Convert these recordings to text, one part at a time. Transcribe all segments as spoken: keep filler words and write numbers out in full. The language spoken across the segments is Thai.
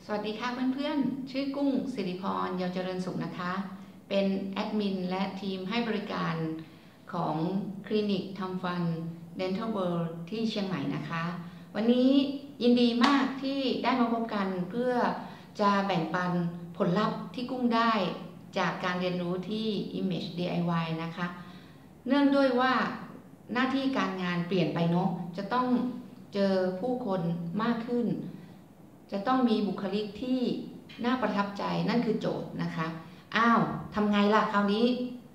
สวัสดีค่ะเพื่อนๆชื่อกุ้งสิริพรเยาวเจริญสุขนะคะเป็นแอดมินและทีมให้บริการของคลินิกทำฟัน Dental World ที่เชียงใหม่นะคะวันนี้ยินดีมากที่ได้มาพบกันเพื่อจะแบ่งปันผลลัพธ์ที่กุ้งได้จากการเรียนรู้ที่ Image ดี ไอ วาย นะคะเนื่องด้วยว่าหน้าที่การงานเปลี่ยนไปเนาะจะต้องเจอผู้คนมากขึ้นจะต้องมีบุคลิกที่น่าประทับใจนั่นคือโจทย์นะคะอ้าวทำไงล่ะคราวนี้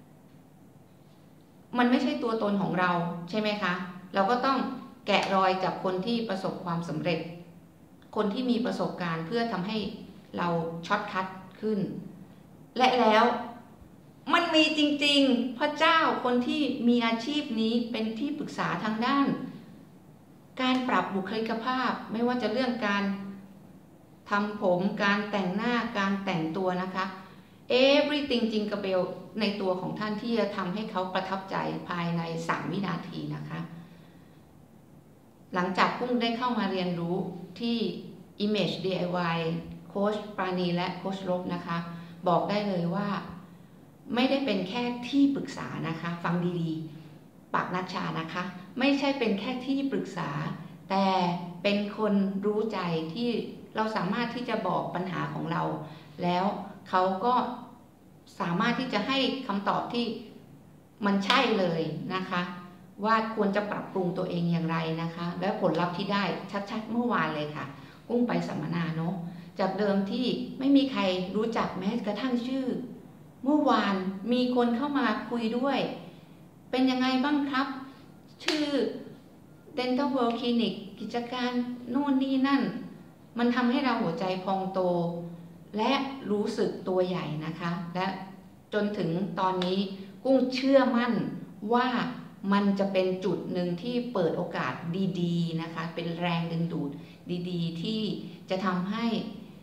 มันไม่ใช่ตัวตนของเราใช่ไหมคะเราก็ต้องแกะรอยจากคนที่ประสบความสำเร็จคนที่มีประสบการณ์เพื่อทำให้เราช็อตคัทขึ้นและแล้วมันมีจริงๆพระเจ้าคนที่มีอาชีพนี้เป็นที่ปรึกษาทางด้านการปรับบุคลิกภาพไม่ว่าจะเรื่องการทำผมการแต่งหน้าการแต่งตัวนะคะ everything จริงกระเบลในตัวของท่านที่จะทำให้เขาประทับใจภายในสามวินาทีนะคะหลังจากพุ่งได้เข้ามาเรียนรู้ที่ Image ดี ไอ วาย โค้ชปราณีและโค้ชลบนะคะบอกได้เลยว่าไม่ได้เป็นแค่ที่ปรึกษานะคะฟังดีๆปากนัชชานะคะไม่ใช่เป็นแค่ที่ปรึกษาแต่เป็นคนรู้ใจที่เราสามารถที่จะบอกปัญหาของเราแล้วเขาก็สามารถที่จะให้คำตอบที่มันใช่เลยนะคะว่าควรจะปรับปรุงตัวเองอย่างไรนะคะและผลลัพธ์ที่ได้ชัดๆเมื่อวานเลยค่ะกุ้งไปสัมมนาเนาะจากเดิมที่ไม่มีใครรู้จักแม้กระทั่งชื่อเมื่อวานมีคนเข้ามาคุยด้วยเป็นยังไงบ้างครับชื่อ Dental World Clinic กิจการโน่นนี่นั่นมันทำให้เราหัวใจพองโตและรู้สึกตัวใหญ่นะคะและจนถึงตอนนี้กุ้งเชื่อมั่นว่ามันจะเป็นจุดหนึ่งที่เปิดโอกาสดีๆนะคะเป็นแรงดึงดูดดีๆที่จะทำให้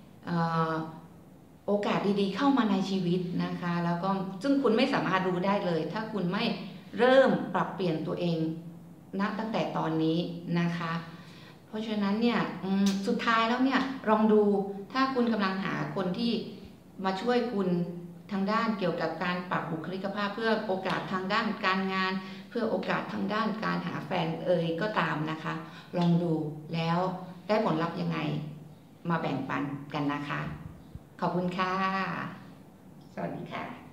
โอกาสดีๆเข้ามาในชีวิตนะคะแล้วก็ซึ่งคุณไม่สามารถรู้ได้เลยถ้าคุณไม่เริ่มปรับเปลี่ยนตัวเองณตั้งแต่ตอนนี้นะคะเพราะฉะนั้นเนี่ยสุดท้ายแล้วเนี่ยลองดูถ้าคุณกำลังหาคนที่มาช่วยคุณทางด้านเกี่ยวกับการปรับบุคลิกภาพเพื่อโอกาสทางด้านการงานเพื่อโอกาสทางด้านการหาแฟนเอ่ยก็ตามนะคะลองดูแล้วได้ผลลัพธ์ยังไงมาแบ่งปันกันนะคะขอบคุณค่ะสวัสดีค่ะ